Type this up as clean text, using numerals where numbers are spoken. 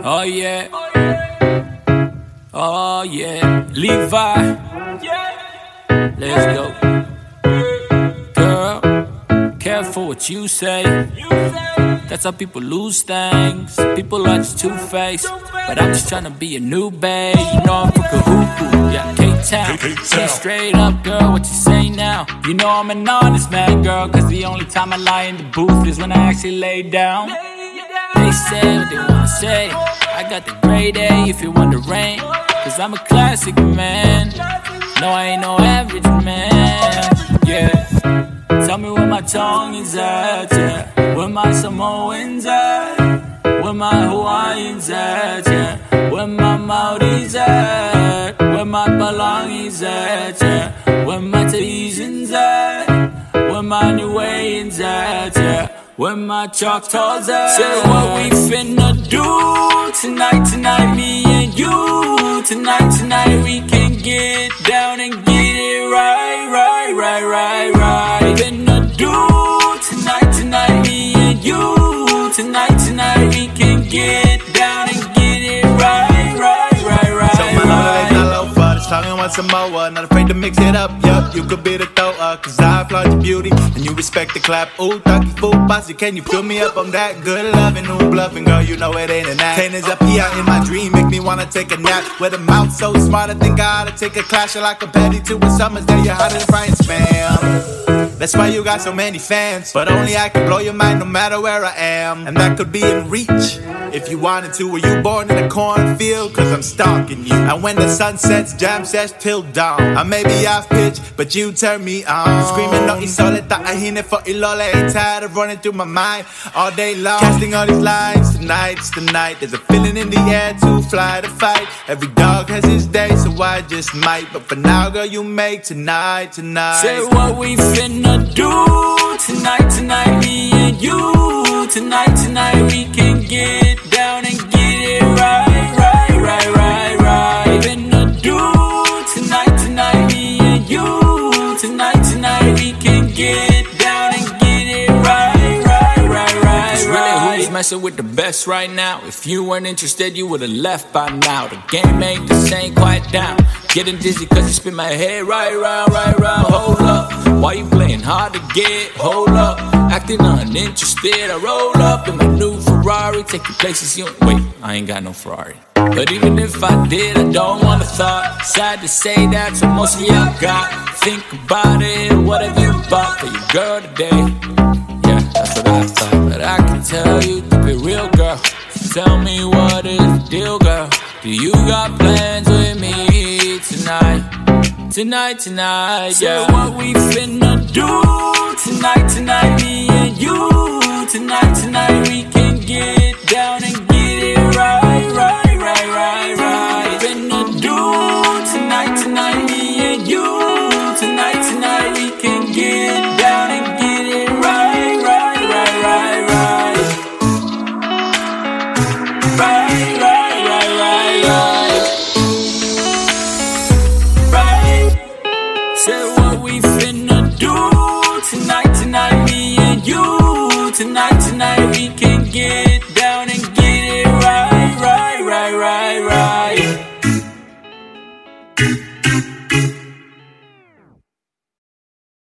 Oh yeah, oh yeah, Levi, let's go. Girl, careful what you say. That's how people lose things. People are just two-faced, but I'm just tryna be a new babe. You know I'm from Kahuku, yeah, K-Town. Say straight up, girl, what you say now? You know I'm an honest man, girl, cause the only time I lie in the booth is when I actually lay down. They say what they wanna say. I got the grade A if you're wondering, cause I'm a classic man. No, I ain't no average man, yeah. Tell me where my tongue is at, yeah. Where my Samoans at, where my Hawaiians at, yeah. Where my Maoris at, where my Palangi's at, yeah. Where my Tahitians at, where my Niueans at, yeah. Where my Choctaws at. Say what we finna do tonight, me and you. Tonight, we can get down and get it right. Finna do tonight, me and you. Tonight, we can get down and get it right. Talking once some more, not afraid to mix it up, yup. You could be the thrower, cause I applaud your beauty and you respect the clap. Ooh, talkie fool, bossy, can you fill me up? I'm that good loving, ooh, bluffing, girl, you know it ain't an act. Tennis up here in my dream, make me wanna take a nap. With a mouth so smart, I think I ought to take a clash. Like a petty to a summer's day, you're hotter than frying spam. That's why you got so many fans, but only I can blow your mind no matter where I am. And that could be in reach, if you wanted to. Were you born in a cornfield? Cause I'm stalking you. And when the sun sets, jam sets till dawn. I may be off pitch, but you turn me on. Screaming no isoleta, ahine for ilole. Ain't tired of running through my mind all day long. Casting all these lines, tonight's the night. There's a feeling in the air to fly to fight. Every dog has his day, so I just might. But for now, girl, you make tonight. Say what we finna do tonight, me and you. Tonight, we can get down and get it right. Finna do tonight, me and you. Tonight, we can get down and get it right. It's really who's messing with the best right now. If you weren't interested, you would've left by now. The game ain't the same, quiet down. Getting dizzy cause you spin my head right round. Hold up, why you playing hard to get? Hold up, acting uninterested. I roll up in my new Ferrari, take you places you wait, I ain't got no Ferrari. But even if I did, I don't wanna thought. Sad to say that's what most of y'all got. Think about it, what have you bought for your girl today? Yeah, that's what I thought. But I can tell you to be real, girl. So tell me what is the deal, girl? Do you got plans with me tonight? Tonight, yeah. So what we finna do tonight, me and you. Tonight, we can get down and get it right. Finna do tonight, me and you. Tonight, we can get down and get it right. Say what we finna do tonight, me and you. Tonight, we can get